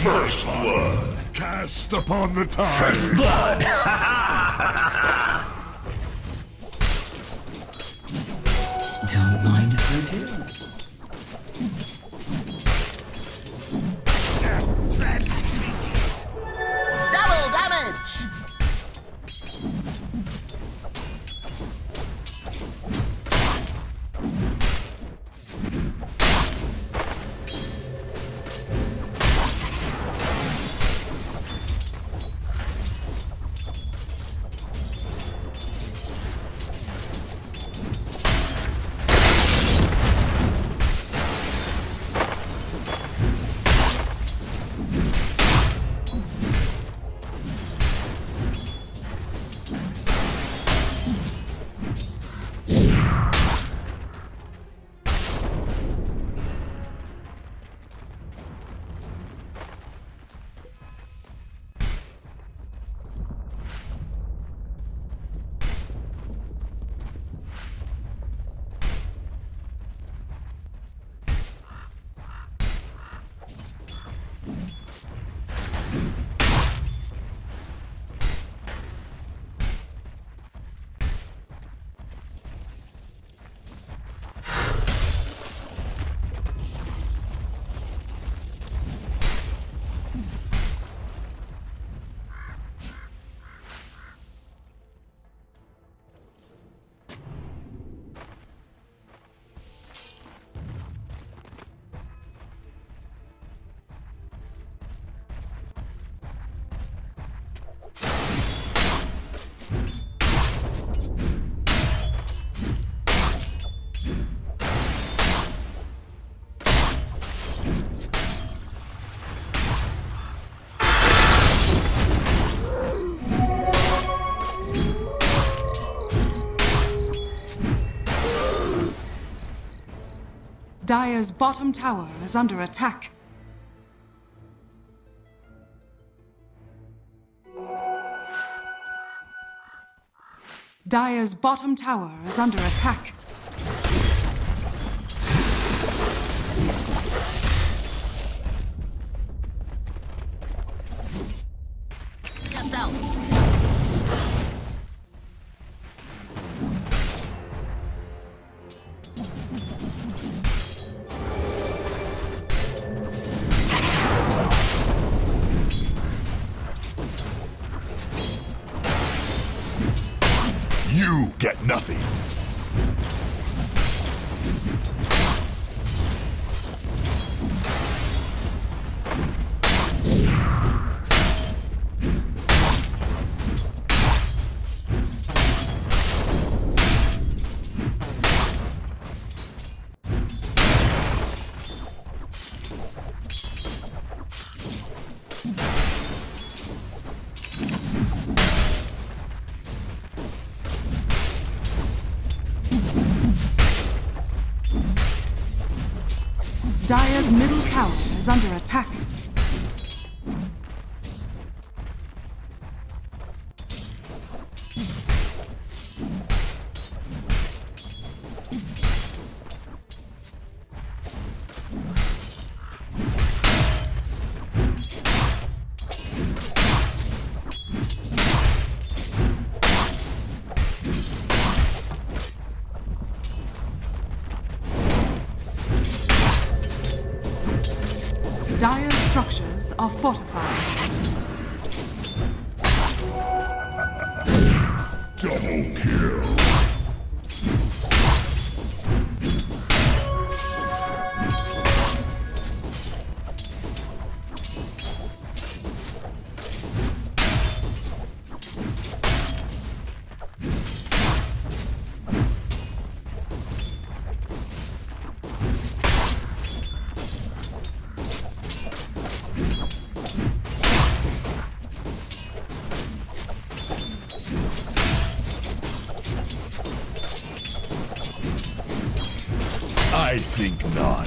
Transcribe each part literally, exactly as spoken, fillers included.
First blood. Cast upon the tide. First blood. Don't mind if I do. Double damage! Dire's bottom tower is under attack. Dire's bottom tower is under attack. Yourself. You get nothing. Dire's middle tower is under attack. Dire's structures are fortified. Double kill. I think not.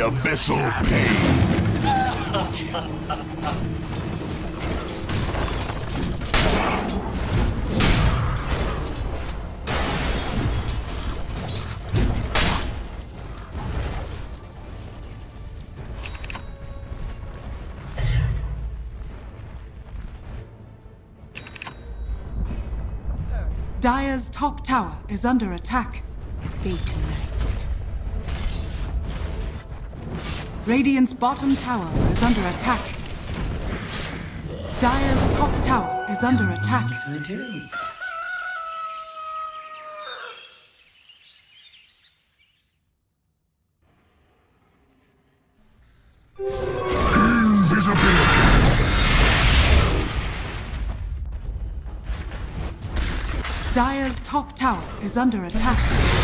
abyssal pain. Dire's top tower is under attack. Fate night. Radiant's bottom tower is under attack. Dire's top tower is under attack. For two. Invisibility. Dire's top tower is under attack.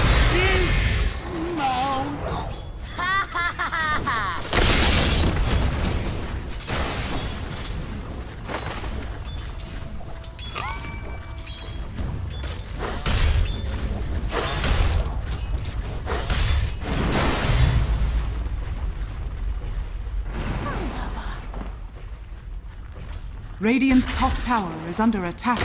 Radiant's top tower is under attack.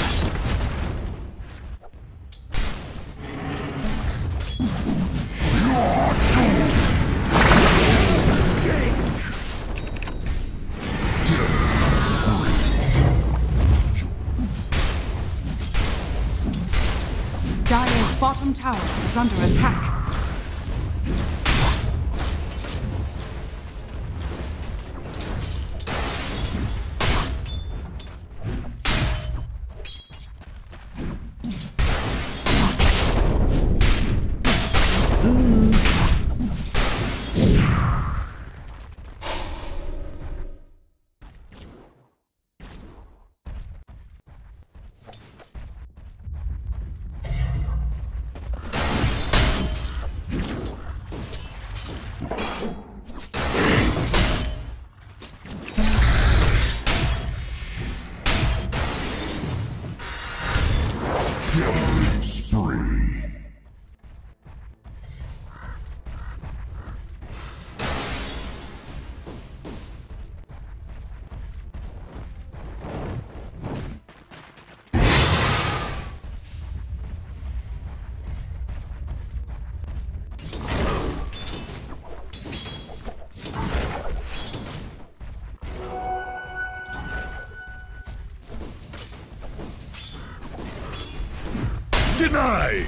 Dire's bottom tower is under attack. Killing spree. Denied!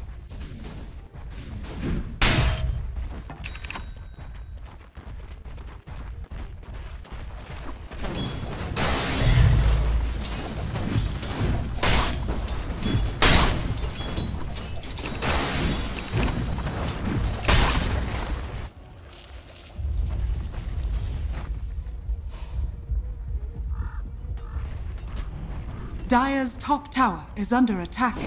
Dire's top tower is under attack.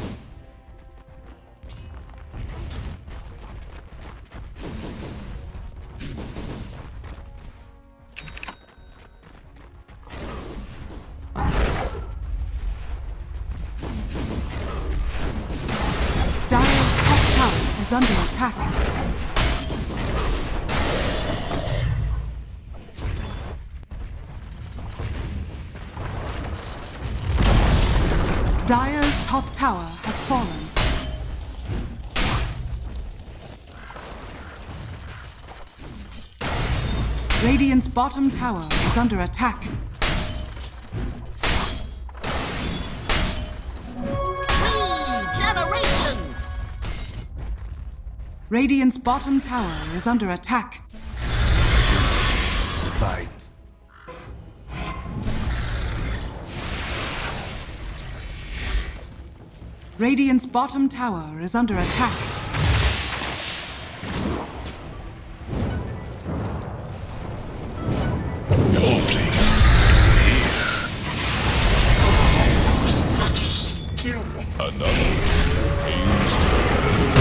Dire's top tower is under attack. Dire's top tower has fallen. Radiant's bottom tower is under attack. Regeneration! Radiant's bottom tower is under attack. Fight. Radiant's bottom tower is under attack. No place. Such skill. Another pains to settle.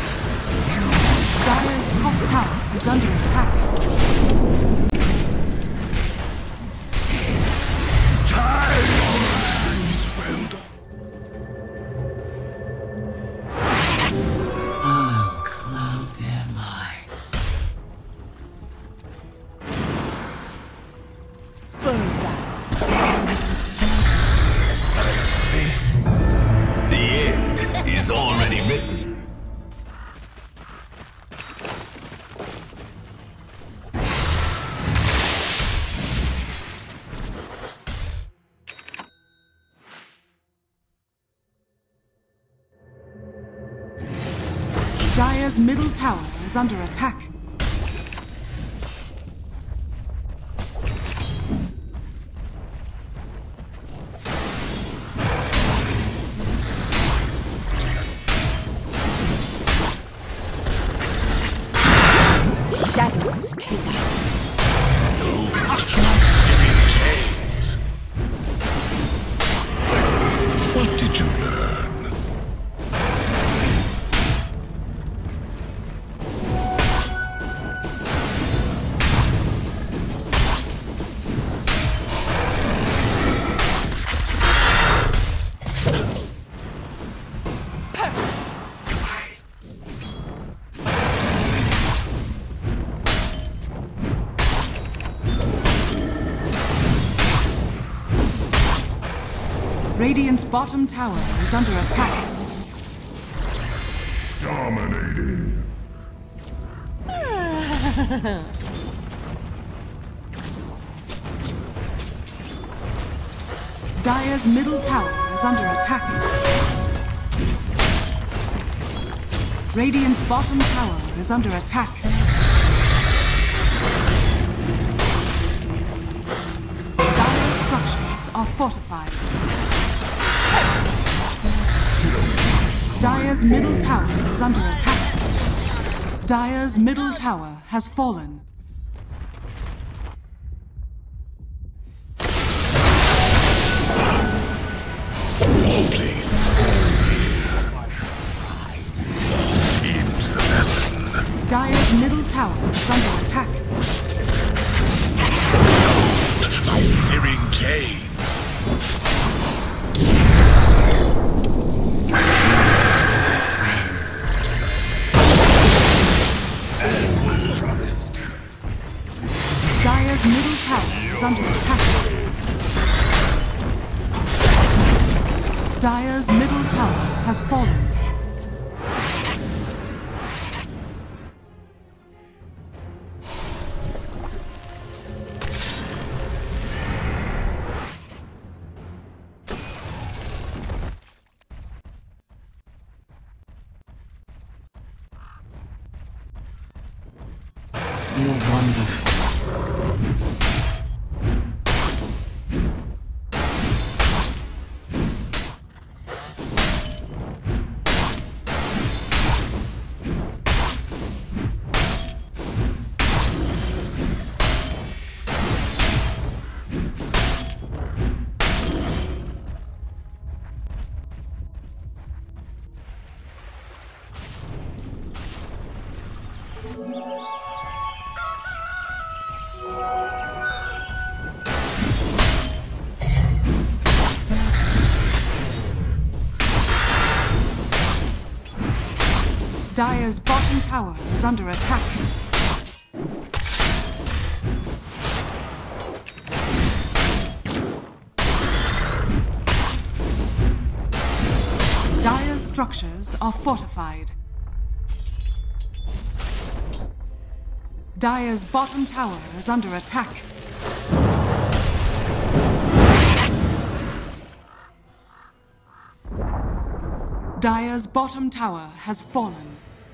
Dire's top tower is under attack. is already written. Dire's middle tower is under attack. Shadows take us. Chains. What did you learn? Radiant's bottom tower is under attack. Dominating. Dire's middle tower is under attack. Radiant's bottom tower is under attack. Dire's structures are fortified. Dire's middle tower is under attack. Dire's middle tower has fallen. War, please. Seems the lesson. Dire's middle tower is under attack. My searing chains. Dire's middle tower is under attack. Dire's middle tower has fallen. You're wonderful. Dire's bottom tower is under attack. Dire's structures are fortified. Dire's bottom tower is under attack. Dire's bottom tower has fallen.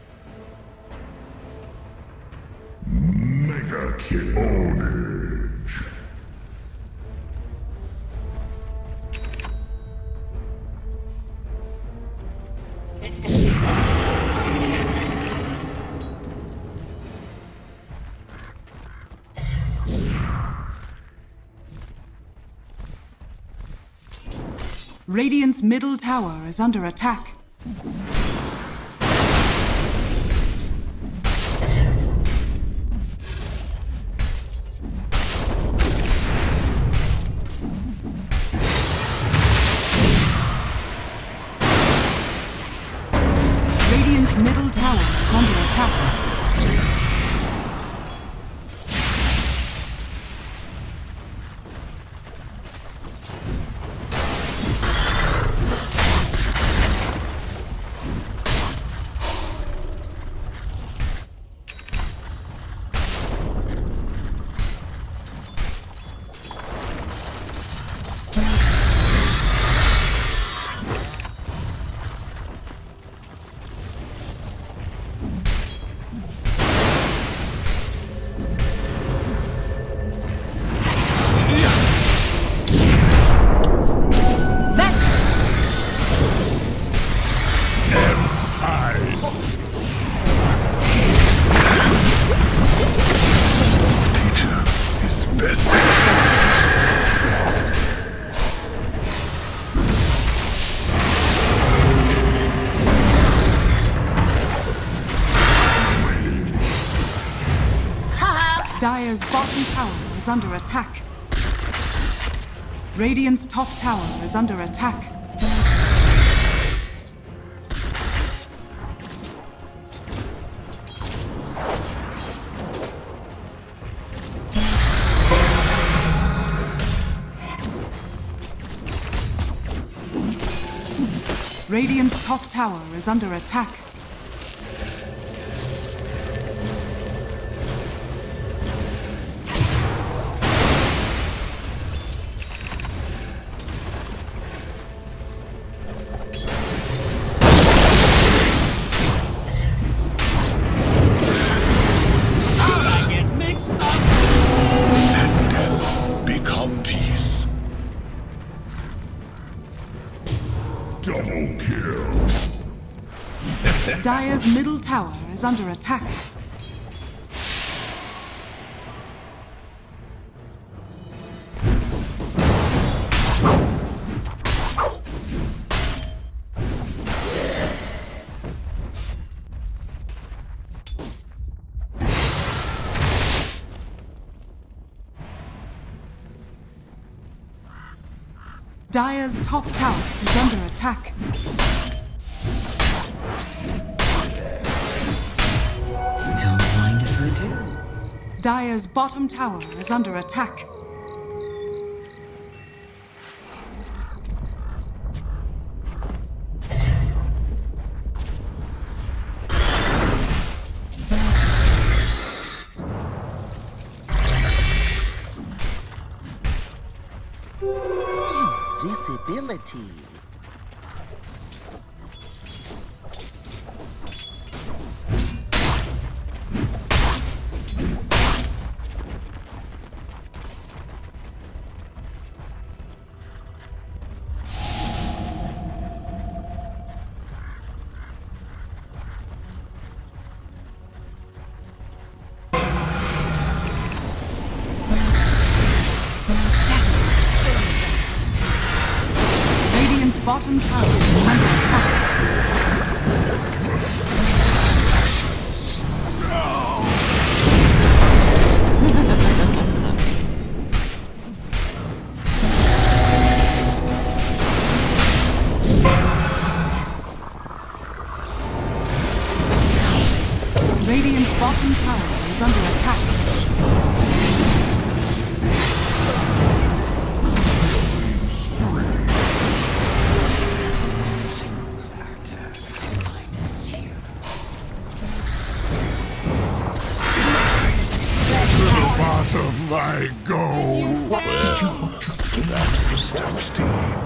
Mega Kill. Radiant's middle tower is under attack. Radiant's middle tower is under attack. Dire's bottom tower is under attack. Radiant's top tower is under attack. Radiant's top tower is under attack. Double kill. Dire's middle tower is under attack. Dire's top tower is under attack. Don't mind if I do. Dire's bottom tower is under attack. Invisibility. Bottom tower is under attack. Radiant's bottom tower is under attack. I go. What did you hook to that Stokesty?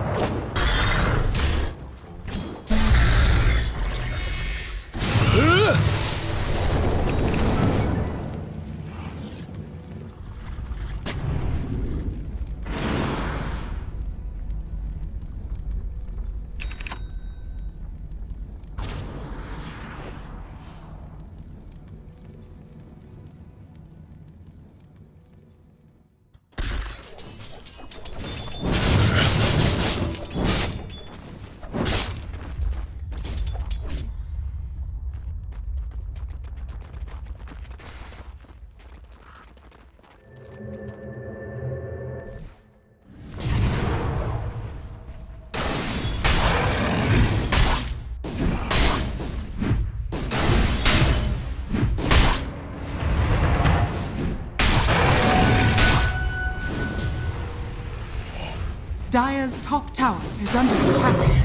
Dire's top tower is under attack.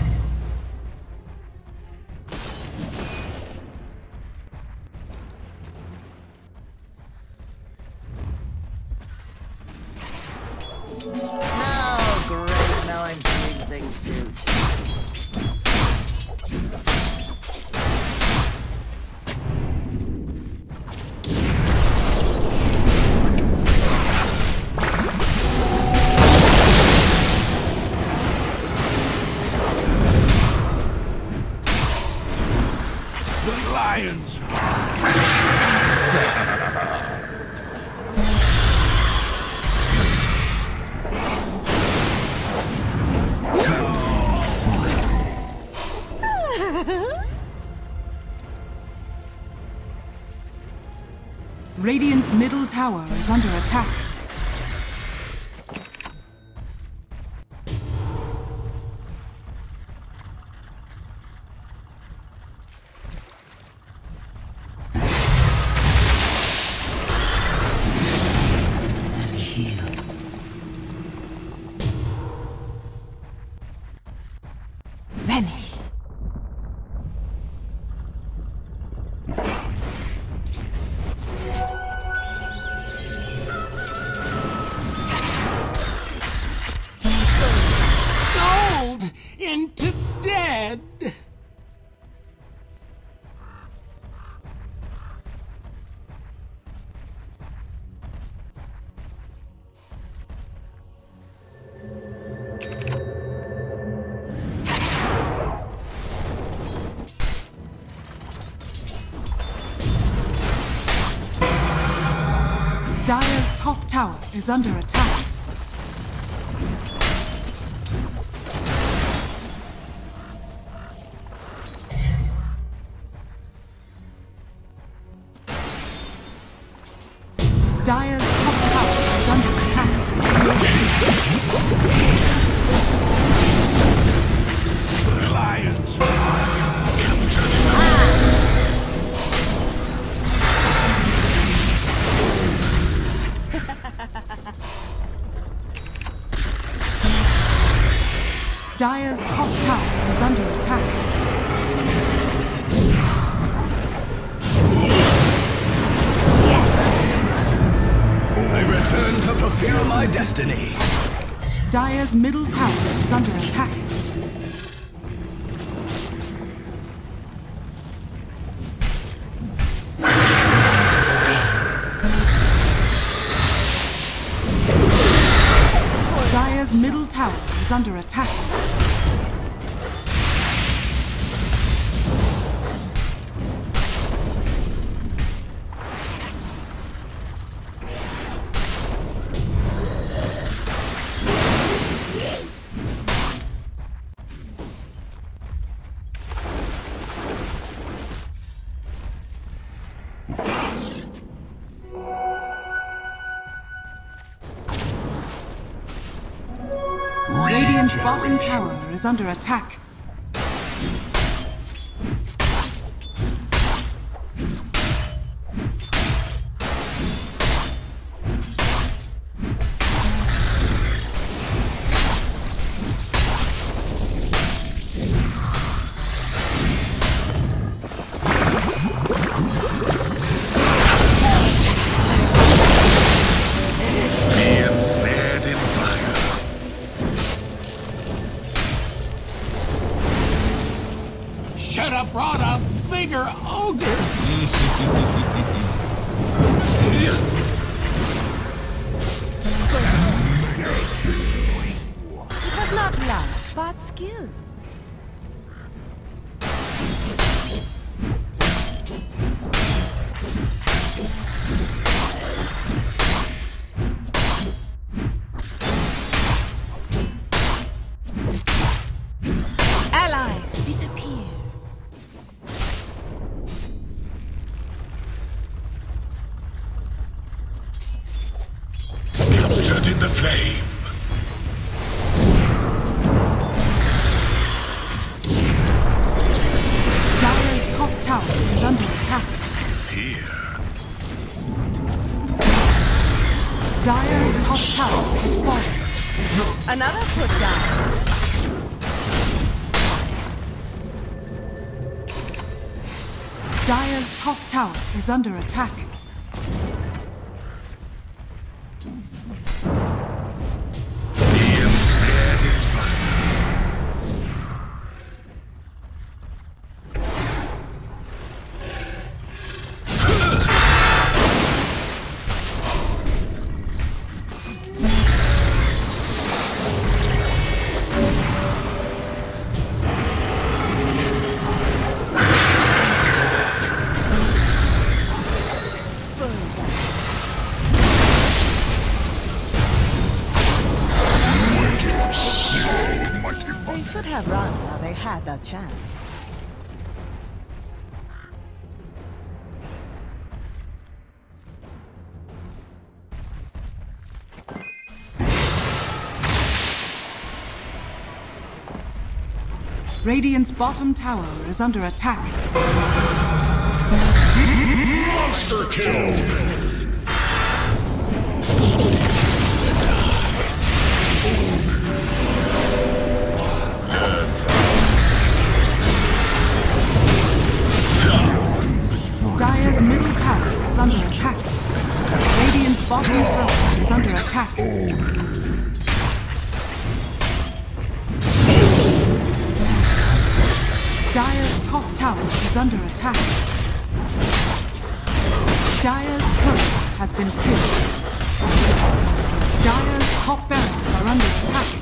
Oh, great. Now I'm seeing things too. Lions! Radiant's middle tower is under attack. Vanish. Sold into dead. Dire's top tower is under attack. Dire's top tower is under attack. Lions. Dire's top tower is under attack. I return to fulfill my destiny. Dire's middle tower is under attack. Dire's middle tower is under attack. Radiant's bottom tower is under attack. Should have brought a bigger ogre. It was not luck, but skill. Allies disappear. Captured in the flame. Dire's top tower is under attack. Here. Dire's top tower has fallen. Another put down. Dire's top tower is under attack. They should have run while they had that chance. Radiant's bottom tower is under attack. Monster kill! Dire's middle tower is under attack. Radiant's bottom tower is under attack. Dire's top tower is under attack. Dire's turret has been killed. Dire's top barracks are under attack.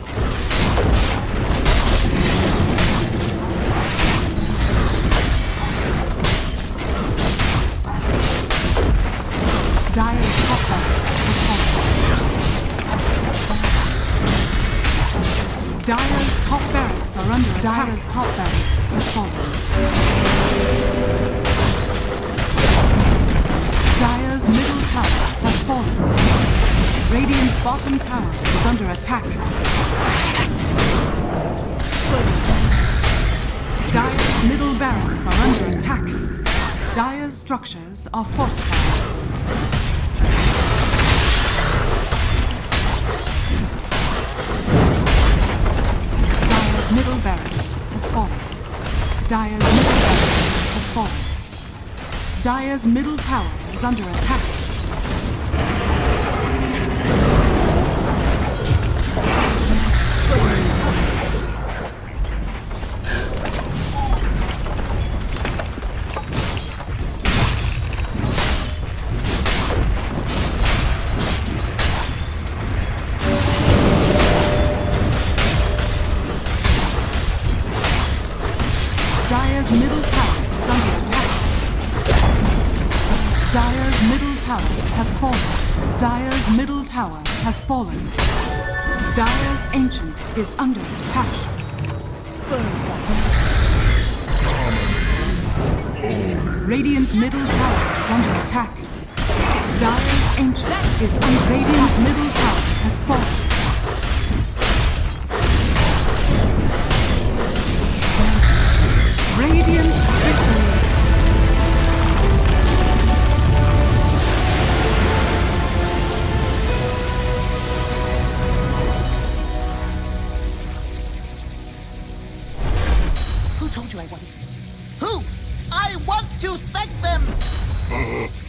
Dire's top barracks has fallen. Dire's top barracks are under attack. Dire's top barracks has fallen. Dire's middle tower has fallen. Radiant's bottom tower is under attack. Dire's middle barracks are under attack. Dire's structures are fortified. Dire's middle barracks has fallen. Dire's middle barracks has fallen. Dire's middle tower is under attack. Dire's middle tower is under attack. Dire's middle tower has fallen. Dire's middle tower has fallen. Dire's ancient is under attack. Radiant's middle tower is under attack. Dire's ancient is under Radiant's middle tower has fallen. Radiant victory! Who told you I wanted this? Who? I want to thank them!